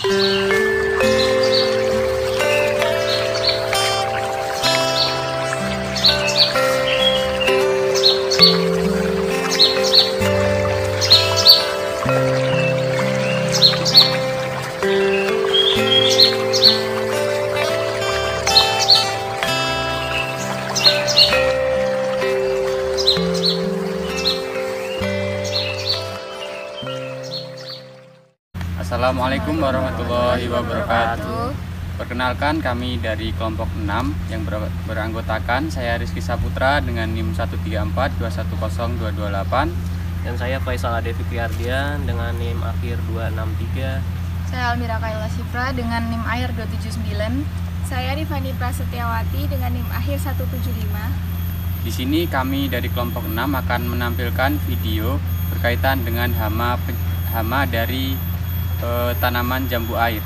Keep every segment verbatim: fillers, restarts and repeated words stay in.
Assalamualaikum warahmatullahi wabarakatuh. Perkenalkan, kami dari kelompok enam yang ber beranggotakan saya Rizky Saputra dengan N I M satu tiga empat dua satu nol dua dua delapan, dan saya Faisal Ade Fikri Ardian dengan N I M akhir dua enam tiga. Saya Almira Kaila Syifra dengan N I M akhir dua tujuh sembilan. Saya Rifani Prasetyawati dengan N I M akhir satu tujuh lima. Di sini kami dari kelompok enam akan menampilkan video berkaitan dengan hama hama dari eh, tanaman jambu air.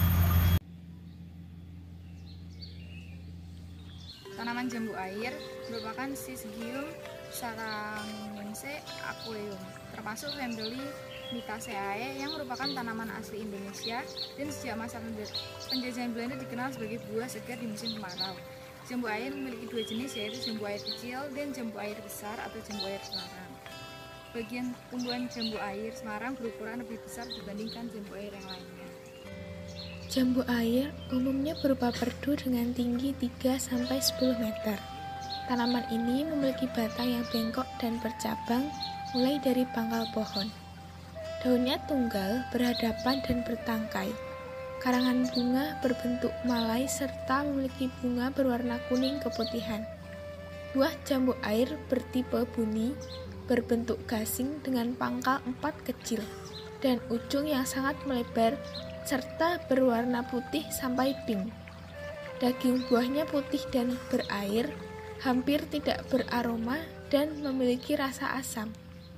Tanaman jambu air merupakan Syzygium saccharomyces aqueum, termasuk family Mitaceae yang merupakan tanaman asli Indonesia dan sejak masa penjajahan Belanda dikenal sebagai buah segar di musim kemarau. Jambu air memiliki dua jenis, yaitu jambu air kecil dan jambu air besar atau jambu air Semarang. Bagian tumbuhan jambu air Semarang berukuran lebih besar dibandingkan jambu air yang lainnya. Jambu air umumnya berupa perdu dengan tinggi tiga sampai sepuluh meter. Tanaman ini memiliki batang yang bengkok dan bercabang mulai dari pangkal pohon. Daunnya tunggal, berhadapan dan bertangkai. Karangan bunga berbentuk malai serta memiliki bunga berwarna kuning keputihan. Buah jambu air bertipe buni, berbentuk gasing dengan pangkal empat kecil dan ujung yang sangat melebar serta berwarna putih sampai pink. Daging buahnya putih dan berair, hampir tidak beraroma dan memiliki rasa asam.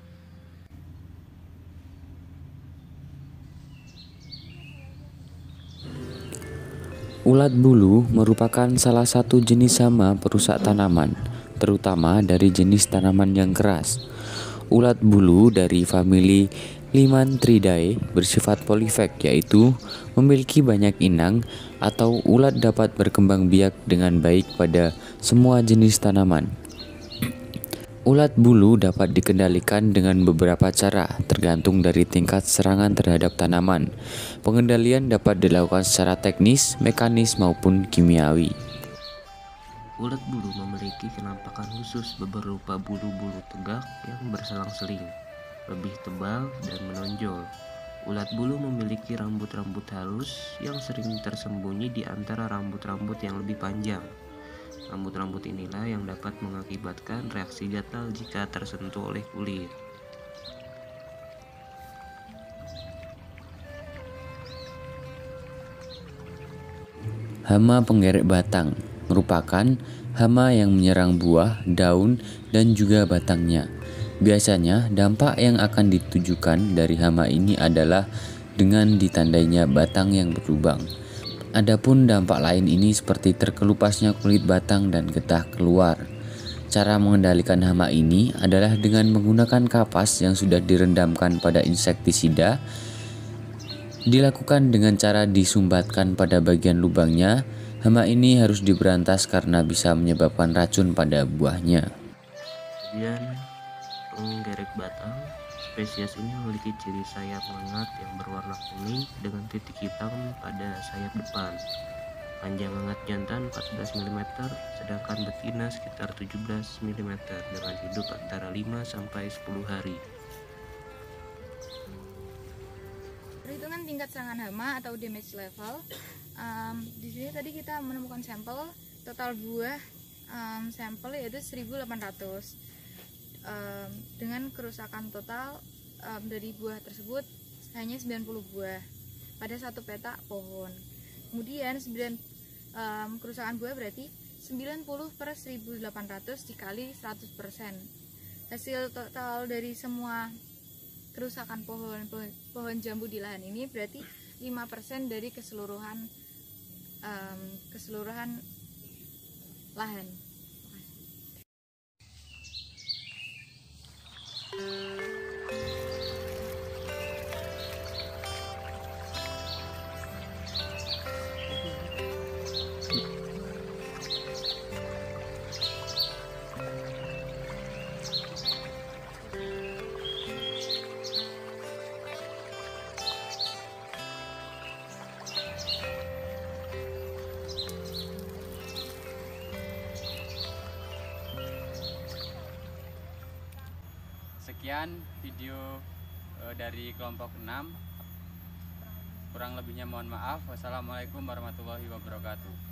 Ulat bulu merupakan salah satu jenis hama perusak tanaman, terutama dari jenis tanaman yang keras. Ulat bulu dari famili Limanthridae bersifat polifag, yaitu memiliki banyak inang atau ulat dapat berkembang biak dengan baik pada semua jenis tanaman. Ulat bulu dapat dikendalikan dengan beberapa cara, tergantung dari tingkat serangan terhadap tanaman. Pengendalian dapat dilakukan secara teknis, mekanis, maupun kimiawi. Ulat bulu memiliki penampakan khusus berupa bulu-bulu tegak yang berselang-seling, lebih tebal dan menonjol. Ulat bulu memiliki rambut-rambut halus yang sering tersembunyi di antara rambut-rambut yang lebih panjang. Rambut-rambut inilah yang dapat mengakibatkan reaksi gatal jika tersentuh oleh kulit. Hama penggerek batang merupakan hama yang menyerang buah, daun, dan juga batangnya. Biasanya dampak yang akan ditujukan dari hama ini adalah dengan ditandainya batang yang berlubang. Adapun dampak lain ini seperti terkelupasnya kulit batang dan getah keluar. Cara mengendalikan hama ini adalah dengan menggunakan kapas yang sudah direndamkan pada insektisida. Dilakukan dengan cara disumbatkan pada bagian lubangnya. Hama ini harus diberantas karena bisa menyebabkan racun pada buahnya. Kemudian penggerek batang. Spesies ini memiliki ciri sayap hangat yang berwarna kuning dengan titik hitam pada sayap depan. Panjang hangat jantan empat belas milimeter, sedangkan betina sekitar tujuh belas milimeter dengan hidup antara lima sampai sepuluh hari. Perhitungan tingkat serangan hama atau damage level. Um, di sini tadi kita menemukan sampel total buah um, sampel yaitu seribu delapan ratus. Um, dengan kerusakan total um, dari buah tersebut hanya sembilan puluh buah pada satu petak pohon. Kemudian sembilan um, kerusakan buah berarti sembilan puluh per seribu delapan ratus dikali seratus persen. Hasil total dari semua kerusakan pohon, pohon pohon jambu di lahan ini berarti lima persen dari keseluruhan um, keseluruhan lahan. Sekian video eh, dari kelompok enam. Kurang lebihnya mohon maaf. Wassalamualaikum warahmatullahi wabarakatuh.